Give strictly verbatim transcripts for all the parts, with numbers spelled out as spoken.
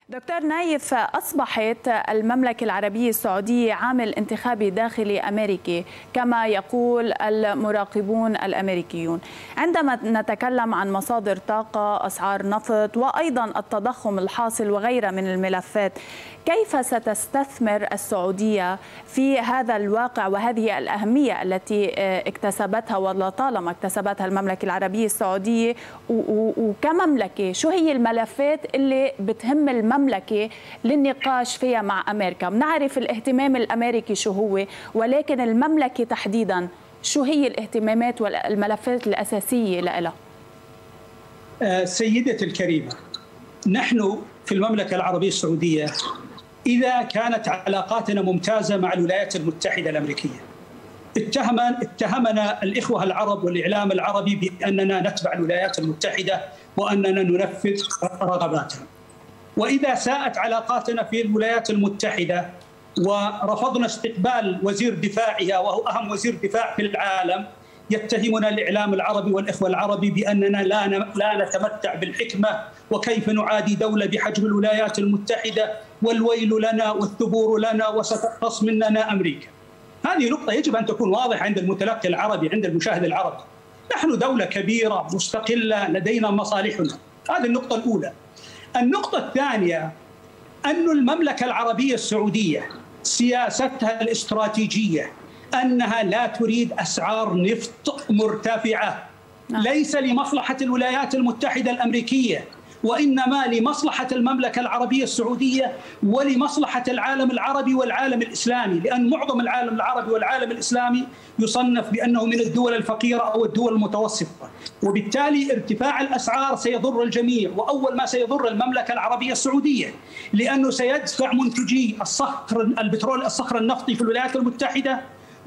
دكتور نايف، أصبحت المملكة العربية السعودية عامل انتخابي داخلي أمريكي كما يقول المراقبون الأمريكيون. عندما نتكلم عن مصادر طاقة، أسعار نفط، وأيضا التضخم الحاصل وغيرها من الملفات، كيف ستستثمر السعودية في هذا الواقع وهذه الأهمية التي اكتسبتها ولطالما اكتسبتها المملكة العربية السعودية وكمملكة؟ شو هي الملفات اللي بتهم المملكة للنقاش فيها مع أمريكا؟ بنعرف الاهتمام الأمريكي شو هو، ولكن المملكة تحديدا شو هي الاهتمامات والملفات الأساسية لها؟ سيدتي الكريمة، نحن في المملكة العربية السعودية إذا كانت علاقاتنا ممتازة مع الولايات المتحدة الأمريكية، اتهمنا اتهمنا الإخوة العرب والإعلام العربي بأننا نتبع الولايات المتحدة وأننا ننفذ رغباتها. وإذا ساءت علاقاتنا في الولايات المتحدة ورفضنا استقبال وزير دفاعها وهو أهم وزير دفاع في العالم، يتهمنا الإعلام العربي والإخوة العربي بأننا لا لا نتمتع بالحكمة، وكيف نعادي دولة بحجم الولايات المتحدة، والويل لنا والثبور لنا وستقتص مننا أمريكا. هذه نقطة يجب أن تكون واضحة عند المتلقي العربي، عند المشاهد العربي. نحن دولة كبيرة مستقلة لدينا مصالحنا، هذه النقطة الأولى. النقطة الثانية أن المملكة العربية السعودية سياستها الاستراتيجية أنها لا تريد أسعار نفط مرتفعة، ليس لمصلحة الولايات المتحدة الأمريكية، وإنما لمصلحة المملكة العربية السعودية ولمصلحة العالم العربي والعالم الإسلامي، لأن معظم العالم العربي والعالم الإسلامي يصنف بأنه من الدول الفقيرة أو الدول المتوسطة، وبالتالي ارتفاع الأسعار سيضر الجميع، وأول ما سيضر المملكة العربية السعودية، لأنه سيدفع منتجي الصخر البترول الصخر النفطي في الولايات المتحدة،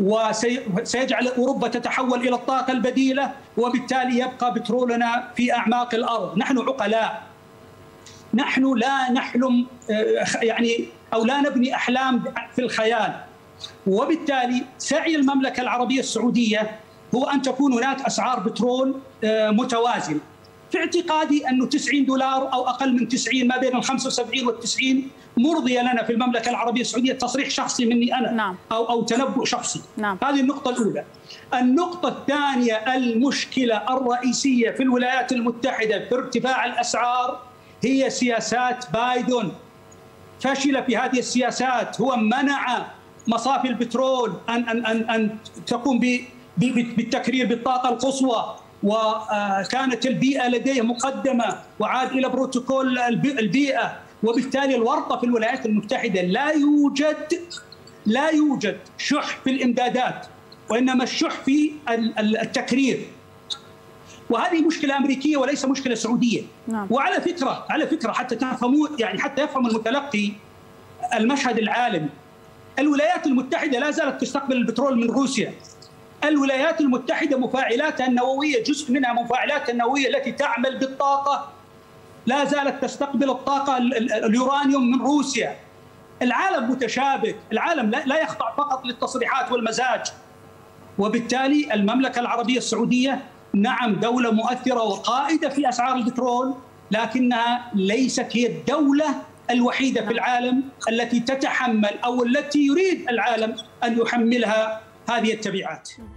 وسيجعل أوروبا تتحول إلى الطاقة البديلة، وبالتالي يبقى بترولنا في أعماق الأرض. نحن عقلاء، نحن لا نحلم يعني أو لا نبني أحلام في الخيال، وبالتالي سعي المملكة العربية السعودية هو أن تكون هناك أسعار بترول متوازنة. في اعتقادي أنه تسعين دولار أو أقل من تسعين، ما بين الخمسة وسبعين والتسعين مرضية لنا في المملكة العربية السعودية، تصريح شخصي مني أنا. نعم. أو أو تنبؤ شخصي. نعم. هذه النقطة الأولى. النقطة الثانية، المشكلة الرئيسية في الولايات المتحدة في ارتفاع الأسعار هي سياسات بايدن. فشل في هذه السياسات، هو منع مصافي البترول أن أن أن أن تقوم بالتكرير بالطاقة القصوى، وكانت البيئة لديه مقدمة وعاد إلى بروتوكول البيئة، وبالتالي الورطة في الولايات المتحدة لا يوجد لا يوجد شح في الإمدادات، وإنما الشح في التكرير، وهذه مشكلة أمريكية وليس مشكلة سعودية. نعم. وعلى فكرة على فكرة حتى تفهموا يعني حتى يفهم المتلقي المشهد العالمي، الولايات المتحدة لا زالت تستقبل البترول من روسيا. الولايات المتحدة مفاعلاتها النووية، جزء منها مفاعلاتها النووية التي تعمل بالطاقة، لا زالت تستقبل الطاقة اليورانيوم من روسيا. العالم متشابك، العالم لا يخضع فقط للتصريحات والمزاج، وبالتالي المملكة العربية السعودية نعم دولة مؤثرة وقائدة في أسعار البترول، لكنها ليست هي الدولة الوحيدة في العالم التي تتحمل أو التي يريد العالم أن يحملها هذه التبعات.